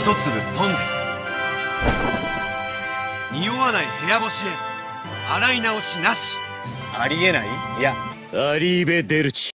粒ポンで匂わない部屋干しへ洗い直しなし。ありえない？いや、 アリーベ・デルチ。